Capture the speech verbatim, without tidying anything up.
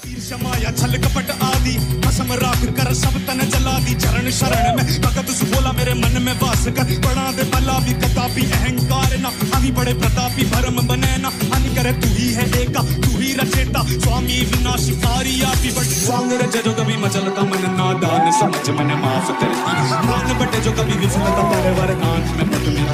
माया छल कपट आदि कसम राख कर सब तन जला दी चरण शरण में भगत सुबोला मेरे मन में वास कर बड़ा दे भला भी कदापि अहंकार ना अभी बड़े प्रतापी भरम बने ना हानि करे तू ही है एका तू ही रचेता स्वामी विनाशकारी आपी बट स्वांग रचे जो कभी मचलता मन नादान समझ मन माफ करती प्राण बटे जो कभी विफलता तेरे वरदान में पट में